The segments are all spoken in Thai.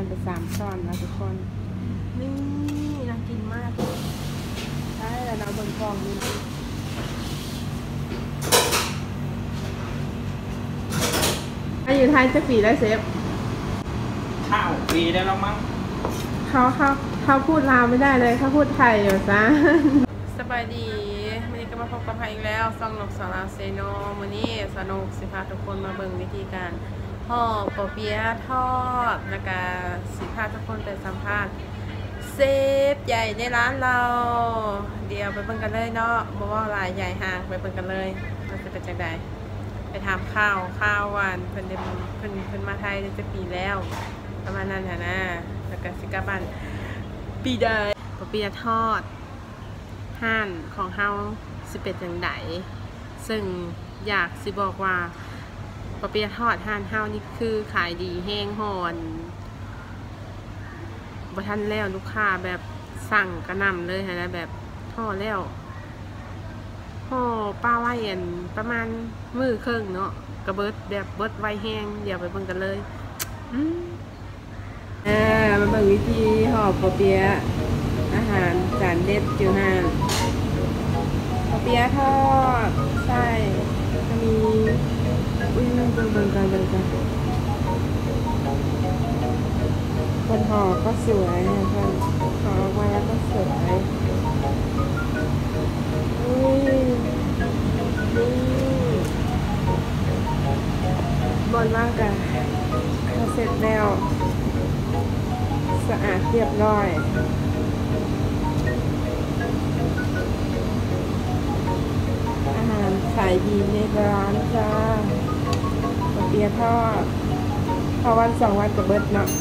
ไป3 ช้อนนะทุกคนนี่น่ากินมากใช่แล้วเราเบิ่งกล่องนี่อยู่ไทยจะปีได้เซฟข้าวปีได้แล้วมั้งเขาพูดลาวไม่ได้เลยเขาพูดไทยอยู่ซะสบายดีวันนี้ก็มาพบกับใครอีกแล้วซองนกสาราเซโนวันนี้สนุกสิพาทุกคนมาเบิ่งวิธีการห่อปอเปี๊ยะทอดแล้วก็สิพาทุกคนไปสัมภาษณ์เซฟใหญ่ในร้านเราเดี๋ยวไปเบิ่งกันเลยเนาะบอกว่าลายใหญ่ห่างไปเบิ่งกันเลยมันจะเป็นจังใดไปทำข้าววันเพิ่นมาไทยได้จะปีแล้วประมาณนั้นนะแล้วก็สิกลับบ้านปีใดปอเปี๊ยะทอดห้านของเฮาสิเป็นจังไดซึ่งอยากสิบอกว่าปอเปี๊ยะทอดห้านเฮานี่คือขายดีแห้งหอนบ่ทันแล้วลูกค้าแบบสั่งกระหน่ำเลยนะแบบห่อแล้วห่อป้าไว้อันประมาณมือครึ่งเนาะกระเบิดแบบเบิดไวแห้งเดี๋ยวไปเบิ่งกันเลยมาเบิ่งวิธีห่อปอเปี๊ยะอาหารจานเด็ดอยู่ห้านปอเปี๊ยะทอดใช่จะมีเบิ่งกันคนห่อก็สวยนะคะห่อออกมาแล้วก็สวยนี่บนมากกันเขาเสร็จแล้วสะอาดเรียบร้อยอาหารขายดีในร้านจ้าปอเปี๊ยะทอดพอวัน2 วันกับเบิดเนาะ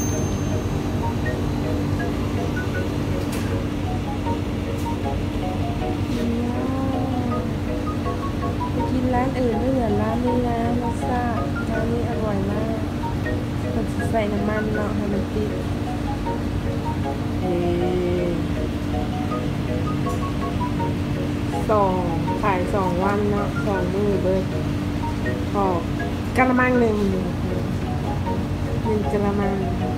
ไปกินร้านอื่นไม่เหมือนร้านนี้นะรสชาติร้านนี้อร่อยมากมันใส่น้ำมันเนาะให้มันติดขาย2 วันเนาะ2 มื้อเบิดออกกะละมัง1กะละมัง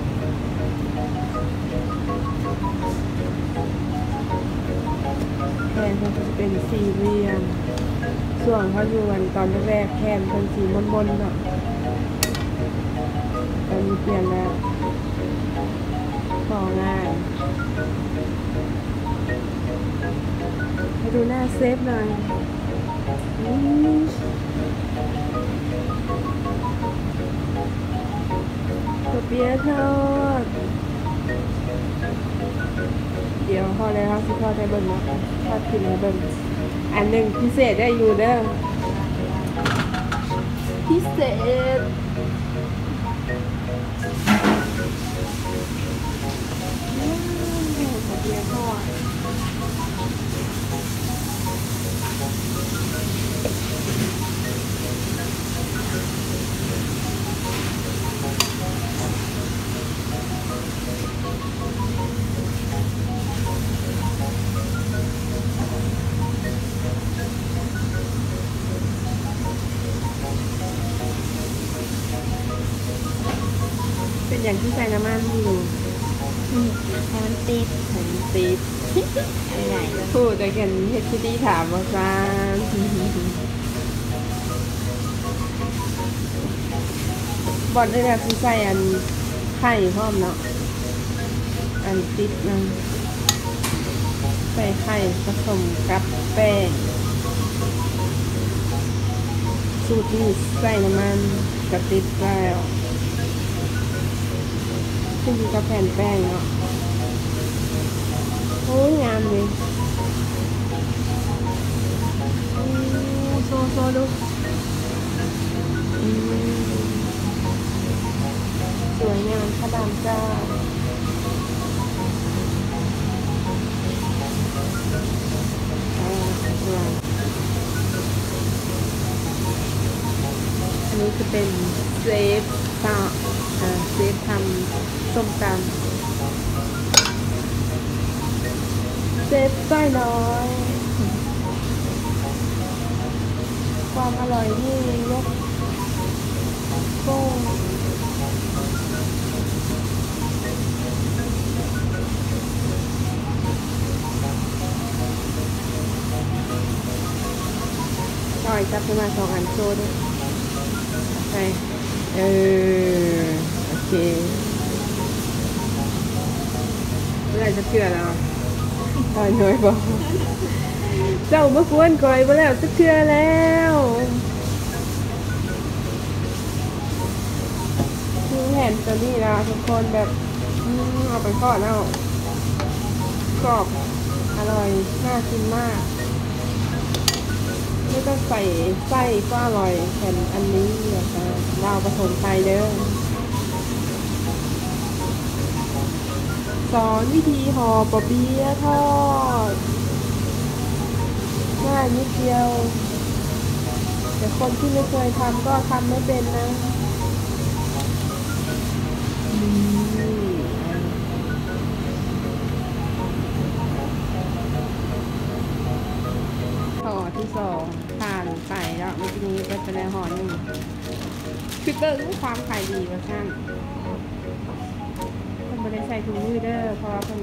แผ่นมันจะเป็น4 เหลี่ยมส่วนเขาอยู่วันตอนแรกแผ่นเป็นสีมนๆเนาะตอนนี้เปลี่ยนแล้วต่อง่ายให้ดูหน้าเซฟหน่อยปอเปี๊ยะทอดเดี๋ยวพอแล้วสิทอดได้เบิ่งนะทอดกินให้เบิ่งอันหนึ่งพิเศษได้อยู่เด้อพิเศษปอเปี๊ยะทอดเป็นอย่างที่ใส่น้ำมันอยู่ให้มันติดอะไรพูดแต่กันเฮดซิตี้ถามว่าซานบอดได้แล้วที่ใส่อันไข่พร้อมเนาะอันติดนะใส่ไข่ผสมกับแป้งสูตรนี้ใส่น้ำมันกระติดแล้วขึ้นอยู่กับแผ่นแป้งเนาะโอ้ยงามเลยโซดูสวยงามขนาดจ้าอันนี้จะเป็นเซฟทำส้มตำเซฟไส้น้อยความอร่อยนี่ยกโป้งมา2 อันโซด้วยใช่โอเคเมื่อไหร่จะเชื่อแล้วตอนน้อยบอกเจ้าเมื่อกวนก่อยมาแล้วจะเชื่อแล้วคือแผ่นตัวนี้นะทุกคนแบบเอาไปทอดแล้วกรอบอร่อยน่ากินมากไม่ต้องใส่ไส้ก็อร่อยแผ่นอันนี้นะคะดาวผสมไทยเด้อสอนวิธีห่อปอเปี๊ยะทอดง่ายนิดเดียวแต่คนที่ไม่เคยทำก็ทำไม่เป็นนะห่อที่2ผ่านไปแล้วเมื่อกี้นี้ไปแล้วห่อหนึ่งคือเติมความขายดีว่าช่างคนไม่ได้ใส่ถุงมือเด้อเพราะว่าคน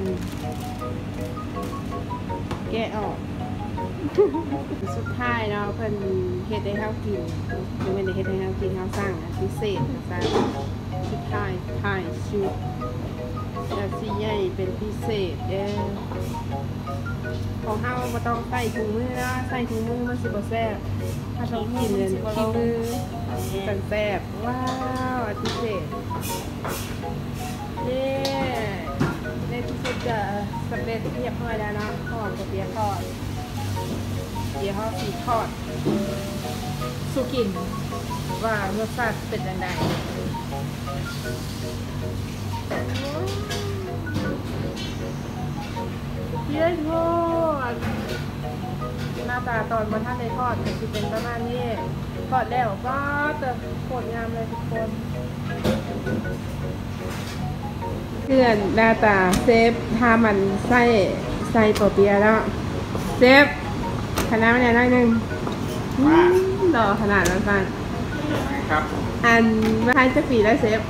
แกะออกสุดท้ายเนาะเพิ่นเฮ็ดให้เฮากินหรือไม่ได้เฮ็ดให้เฮากินเฮาสั่งพิเศษนะคะสุดท้ายชุดแล้วสิใหญ่เป็นพิเศษเด้อของเฮาบ่ต้องใส่ถุงมือนะใส่ถุงมือมันสิบ่แซ่บถ้าต้องกินเลยขี้มือจังแซ่บว้าวพิเศษในที่สุดจะสำเร็จเรียบร้อยแล้วนะห่อปอเปี๊ยะทอดเดี๋ยวเขาสีทอดสู่กินว่ารสชาติเป็นยังไงเยอะทอดหน้าตาตอนบนท่านในทอดจะเป็นประมาณนี้ทอดแล้วก็จะโคตรงามเลยทุกคนเพื่อนหน้าตาเซฟทามันใส่ปอเปี๊ยะแล้วเซฟคณะมันอย่างน้อยหนึ่งรอขนาดนั้นฟังครับอันมาให้จะปีแล้วเซฟ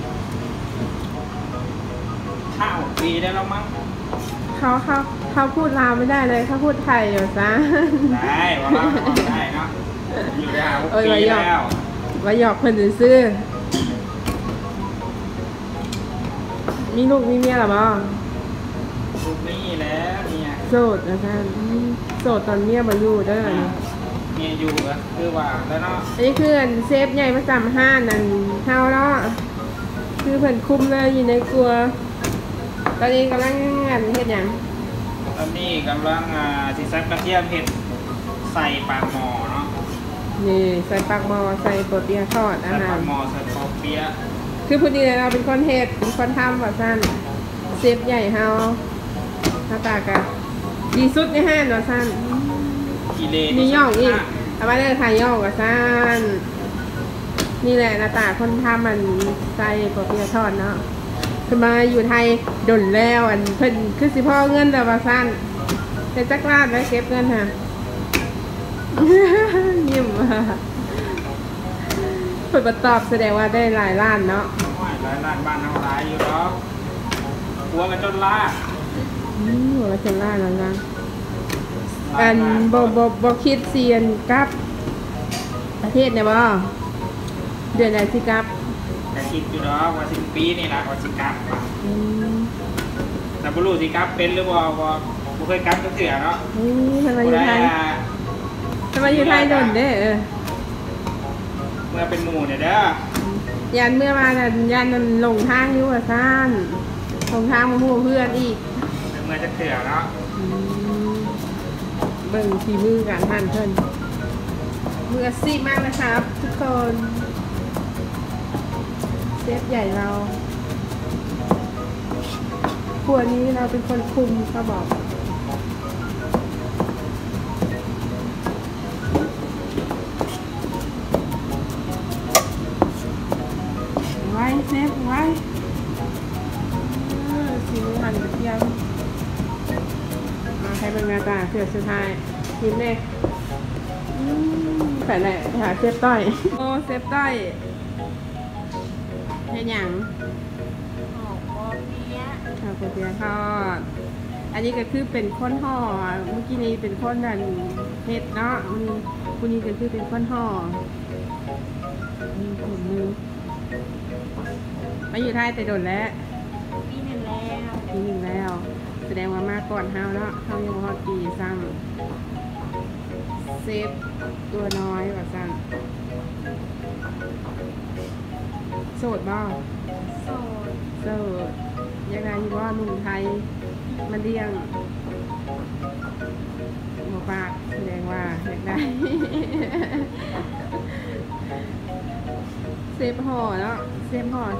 5 ปีได้แล้วมั้งเขาพูดลาวไม่ได้เลยเขาพูดไทยอยู่ซะได้ว่าได้เนาะอยู่ได้6 ปีแล้วว่าหยอกเพิ่นซื้อมีลูกมีเมียหรอบ้างลูกนี่แล้วเนี่ยโสดนะคะโสดตอนเมียมาอยู่เด้อเมียอยู่ก็คือว่าแล้วเนาะอันนี้คือเซฟใหญ่ประจำห้านนั่นเท่าเนาะคือเพิ่นคุมเลยอยู่ในครัวตอนนี้กำลังงานเฮ็ดหยังตอนนี้กำลังสิซักกระเทียมเห็ดใส่ปากหม้อเนาะนี่ใส่ปากหม้อใส่ปอเปี๊ยะทอดอาหารใส่ปากหม้อใส่ปอเปี๊ยะคือพอดีเราเป็นคนเฮ็ดเป็นคนทำว่าซั่นเซฟใหญ่เฮาหน้าตากะดีสุดในห้างว่าซั่นมีย่องอีกเอาไว้เลยค่ะย่องว่าซั่นนี่แหละหน้าตาคนทำมันใส่ปอเปี๊ยะทอดเนาะคือมาอยู่ไทยดนแล้วอันเพิ่นคือสิพ่อเงินแต่ว่าซั่นเป็นจักรราชไว้เก็บเงินค่ะยิ้มเปิดตอบแสดงว่าได้หลายล้านเนาะหลายล้านบ้านเราหลายอยู่หรอกหัวกันจนล่าหัวกันจนล่าแล้วนะอันบคิดเซียนกับประเทศเนี่ยบ่เดือนไหนสิกับแต่คิดอยู่เนาะว่า10 ปีนี่ละว่าสิกับแต่บ่รู้สิกับเป็นหรือบ่เคยกับจักเทื่อเนาะทำไมอยู่ไทยโดนเด้เมื่อเป็นหมู่เนี่ยเด้อยันเมื่อมายันมันหลงทางอยู่ว่าซ่านหลงทางมาหมู่เพื่อนอีกเมื่อจะเถื่อเนาะเบิ่งฝีมือการหั่นเพิ่นมืออาชีพมากนะครับทุกคนเซฟใหญ่เราครัวนี้เราเป็นคนคุมเขาบอกเซฟไว้สีมือหั่นกระเทียมมาใช้เป็นงาตาเสือสุดท้ายยิ้มเลยใส่ไหนไปหาเซฟต้อยโอ้เซฟต้อยให้หยังห่อปอเปี๊ยะทอดอันนี้ก็คือเป็นข้นห่อเมื่อกี้นี้เป็นข้นดันเผ็ดเนาะคุณนี้ก็คือเป็นข้นห่อนี่ผมนึงมาอยู่ไทยแต่โดนแล้วปีหนึ่งแล้วปีหนึ่งแล้วแสดงว่ามาก่อนเฮาเนาะเฮายังบ่ฮอดปีซ้ำเซฟตัวน้อยว่าซั่นโสดบ่โสดโสดยังไงที่ว่าหนุ่มไทยมันเลี้ยงหมอปากแสดงว่าอยากได้ เซฟห่อเนาะเซฟห่อง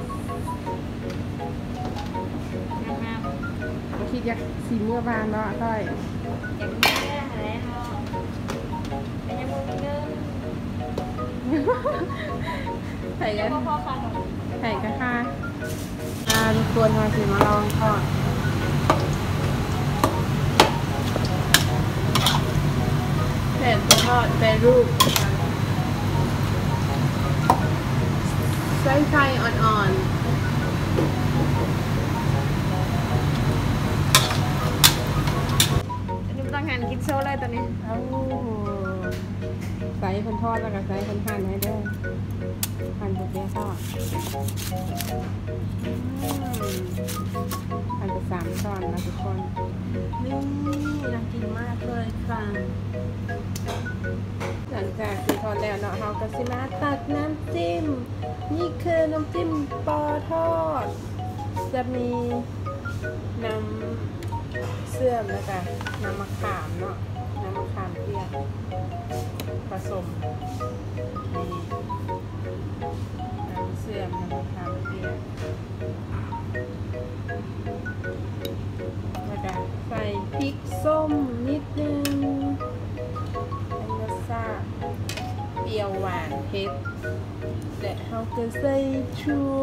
ามบ่คิดอยากสีเมื่อบานเนาะต้อยๆอย่างนี้อะไรเนาะเป็นยังมีเงินใส่กันพ่อค่ะหนูใส่กันค่ะทุกคนมาสิมาลองทอดแผ่นตัวทอดแปรรูปใส่ไฟอ่อนๆอันนี้ไม่ต้องหั่นคิดโซ่เลยตัวนี้เอาใส่คนทอดแล้วก็ใส่คนหั่นให้ด้วยหั่นตัวเตี้ยทอดหั่นไป3 ช้อนนะทุกคนนี่น่ากินมากเลยค่ะหลังจากที่ทอดแล้วเนาะเราก็สิมาตักน้ำจิ้มนี่คือน้ำจิ้มปอทอดจะมีน้ำเสื่อมแล้วก็น้ำมะขามเนาะน้ำมะขามเปียกผสมนี่น้ำเสื่อมน้ำมะขามเปียกแล้วก็ใส่พริกส้มนิดนึงให้รสชาติเปรี้ยวหวานเผ็ดและเราก็ใส่ชัว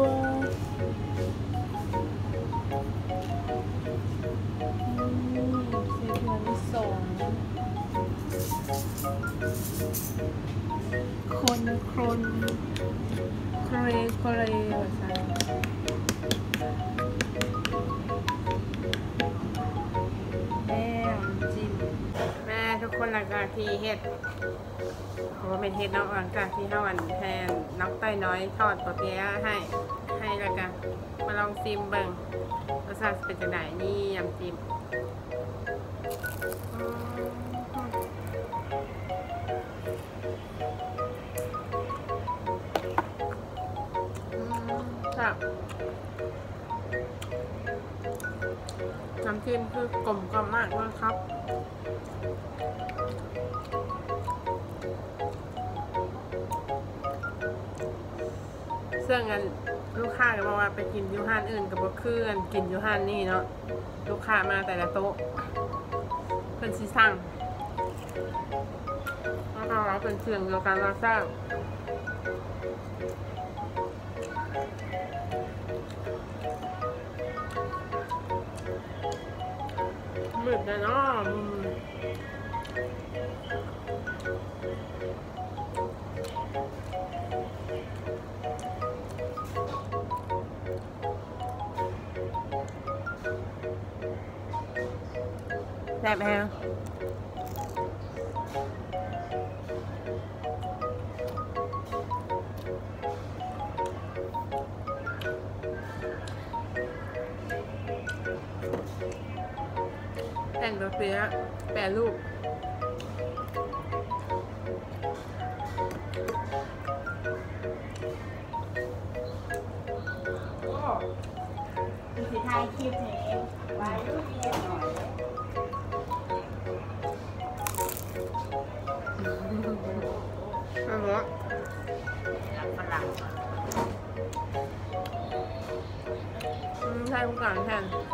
คนโครเครเครว่าซั่นแล้วจิ้มแม่ทุกคนหลังจากที่เฮ็ดโอ้เป็นเฮ็ดเนาะหลังจากที่เฮาอันแทนน้องต้อยน้อยทอดปอเปี๊ยะให้แล้วกันมาลองซิมเบิ่งรสชาติเป็นจังได๋นี่ยำจิ้มครับน้ำจิ้มคือกลมกล่อมมากเลยครับซึ่งอันลูกค้าก็บอกว่าไปกินยูฮานอื่นกับบ่คือกันกินยูฮานนี่เนาะลูกค้ามาแต่ละโต๊ะเป็นสิสั่งแล้วก็เราเป็นเสียงเดียวกันเราสร้างมืดเลยเนาะแซ่บแฮงแต่งตัวเปี๊ยะแปรรูปเป็นสีไทยคลิปนี้ไว้ลูกเลี้ยงหน่อยไม่รู้ฝรั่งใช่ทุกอย่างแทน